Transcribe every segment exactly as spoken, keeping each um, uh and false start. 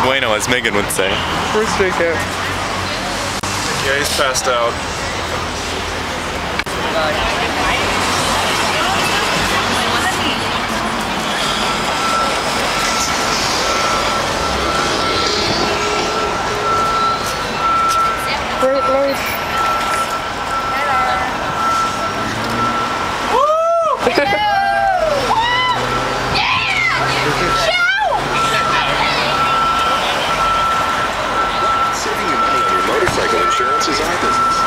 bueno, as Megan would say. Where's Jake at? Yeah, he's passed out. Great life. Saving you money on your motorcycle insurance is our business.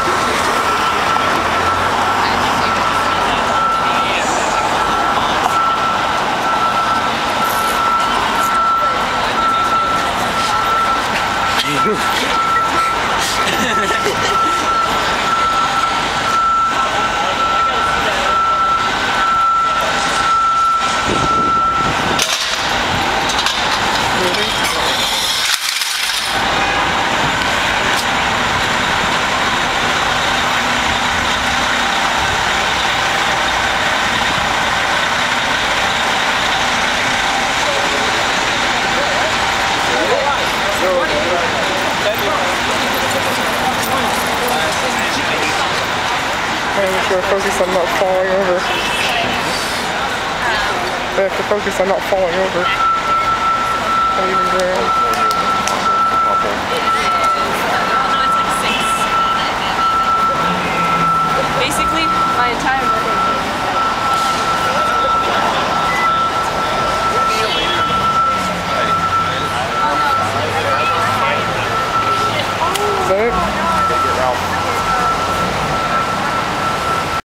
I have to focus on not falling over. I have to focus on not falling over.